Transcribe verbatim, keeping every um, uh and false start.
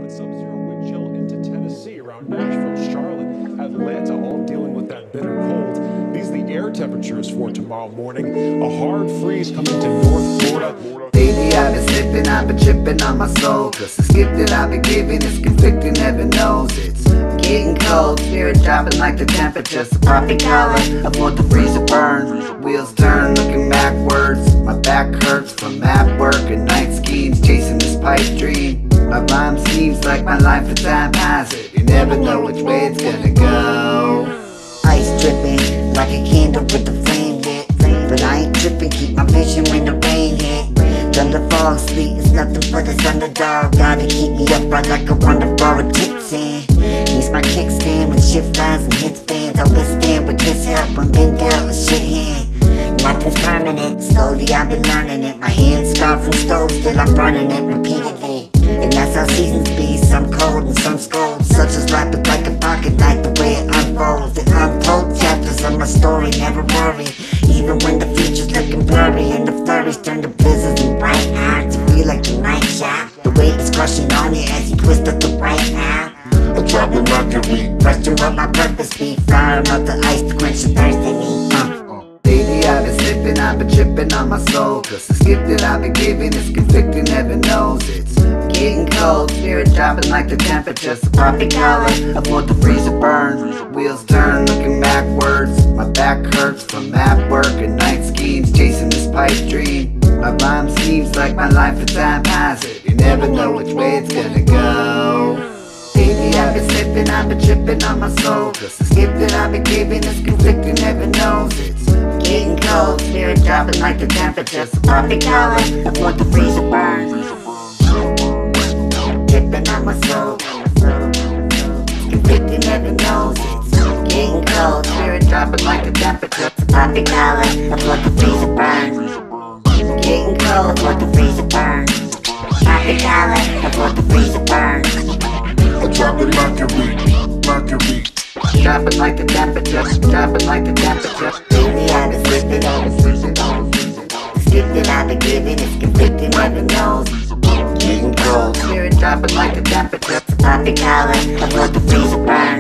with sub-zero wind chill into Tennessee, around Nashville, Charlotte, Atlanta, all dealing with that bitter cold. These are the air temperatures for tomorrow morning. A hard freeze coming to North Florida. Baby, I've been slipping, I've been tripping on my soul, cause the gift that I've been giving is conflicting, heaven knows it's getting cold, spirit dropping like the temperatures. So pop your collar, avoid the freezer burn. Wheels turn, looking backwards. My back hurts from map work and night schemes, chasing this pipe dream. My rhyme seems like my life is time hazard. You never know which way it's gonna go. Ice dripping like a candle with the flame lit, but I ain't tripping, keep my vision when the rain hit. Thunder fall, sleep is nothing for this underdog. Gotta keep me upright like I want to borrow tips in. Use my kickstand with shift lines and hit fans. I'll withstand with his help when been down with shit hand. Nothing's permanent, slowly I've been learning it. My hands scarred from stove, still I'm burning it repeatedly. And that's how seasons be, some cold and some cold. Such as life is like a pocket knife, the way it unfolds. The untold chapters of my story, never worry. Even when the future's looking blurry and the flurries turn to blizzards and bright nights, I feel like a night shot. The weight is crushing on you as you twist up the right now. A drop of mercury, question what my purpose be. Fire out the ice to quench the thirst in me. uh. Baby, I've been slipping, I've been tripping on my soul, cause the gift that I've been giving is conflicting, heaven knows it's getting cold, spirit dropping like the temperatures. So pop your collar, avoid the freezer burn. Wheels turn, looking backwards. My back hurts from map work and night schemes, chasing this pipe dream. My rhyme seems like my life is time hazard. You never know which way it's gonna go. Baby, I've been slipping, I've been tripping on my soul, cause the gift that I've been giving is conflicting, heaven knows it's getting cold, spirit dropping like the temperatures. So pop your collar, avoid the freezer burn. Tripping on my soul, conflicting, heaven knows it's getting cold, spirit dropping like the temperatures. So pop your collar, avoid the freezer burn. Getting cold, avoid the freezer burn. Pop your collar, avoid the freezer burn. I drop it mercury, mercury. Dropping like the temperature, dropping like the temperature. Baby, I've been slipping, I've been slipping, I've been slipping. The gift that I've been giving is conflicting, heaven knows. Getting cold, spirit dropping like the temperature. So pop your collar, avoid the freezer burn.